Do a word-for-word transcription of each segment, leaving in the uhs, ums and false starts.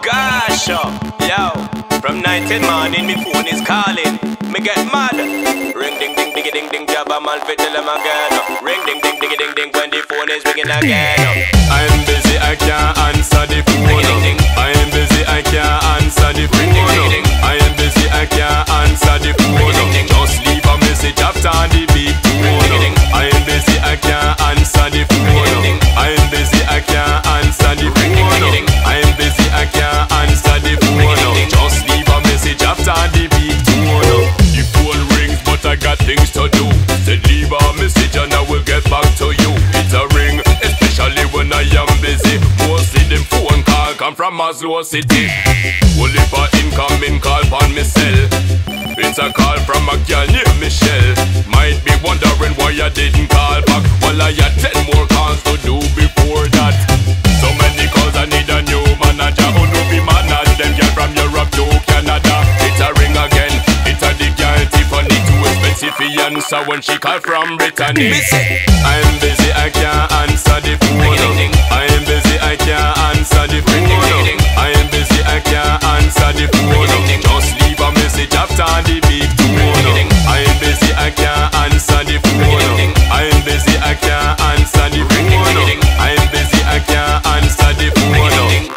Gosh, oh, yo, from night till morning, me phone is calling. Me get mad. Ring ding ding ding ding ding, job a man fit till him again. Ring ding ding ding ding ding when the phone is ringing again. I'm busy, I can't answer the phone. I am busy, I can't answer the phone. I am busy, I can't answer the phone. Just leave a message after the beep tone. I am busy, I can't answer the phone. I am busy, I can't answer the phone. I am busy, I can't answer the phone. Just leave a message after the beep tone. The phone rings, but I got things to do. Said leave a message and I will get back to you. It's a ring, especially when I am busy. Mostly them phone call come from Maslow City. Only for incoming call on me cell. It's a call from a girl named Michelle. Might be wondering why I didn't call back. Well, I had ten more calls to do before that. So many calls, I need a new manager. Who no be manage them girl from Europe to Canada. It's a ring again. It's a the girl Tiffany. Too expensive for answer when she call from Brittany. I'm busy, I can't answer the phone. I am busy, I can't answer the phone. I am busy, I can't answer the phone. Just leave a message after the beep tone. I am busy, I can't answer the phone. I am busy, I can't answer the phone. I am busy, I can't answer the phone.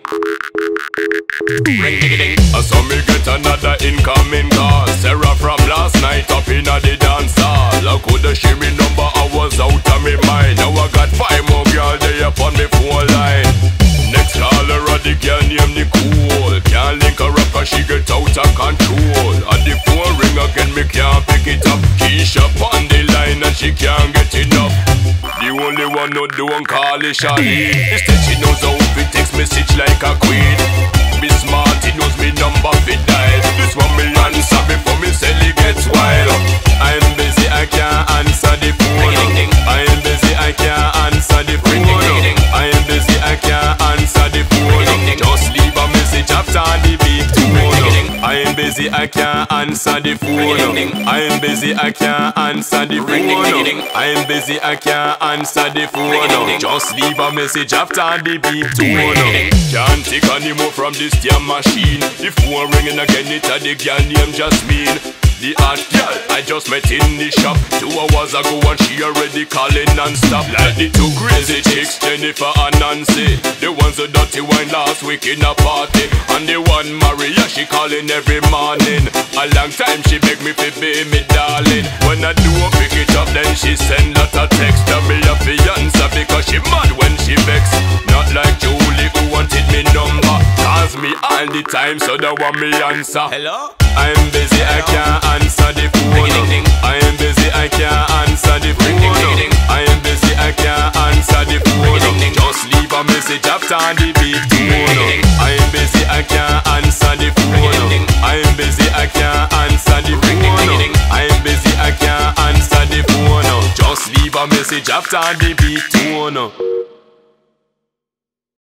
I saw me get another incoming call. Sarah from last night up in the dance hall. I coulda share me number, I was out of me mind. Now I got five more girls there upon me phone line. Next caller a the girl named Nicole. Can't link her up cause she get out of control. And the phone ring again, me can't pick it up. Keisha on the line and she can't get enough. The only one who don't call is Charlie. Instead she knows how to text message like a queen. Be smart, he knows me number fit dial. This one me answer before me sell it gets wild. I am busy, I can't answer the phone. I am busy, I can't answer the phone. I am busy, I can't answer the phone. Just leave a message after the beep tone. I am busy, I can't answer the phone. I am busy, I can't answer the phone. I am busy, I can't answer the phone. Just leave a message after the beep tone. Can't take any more from this damn machine. The phone ringing again, it's a the girl named Jasmine. The hot girl I just met in the shop two hours ago and she already calling non-stop. Like the two crazy chicks, Jennifer and Nancy. The ones who dirty wine last week in a party. And the one Maria, she calling every morning. A long time she beg me to be me darling. When I do pick it up then she send out a text to me a fiance because she mad when she vex. Not like Julie who wanted me number. Calls me all the time so that want me answer. Hello? I'm busy, I can't answer the phone. I am busy, I can't answer the phone. I am busy, I can't answer the phone. Just leave a message after the beep tone. I am busy, I can't answer the phone. I am busy, I can't answer the phone. I am busy, I can't answer the phone. Just leave a message after the beep tone.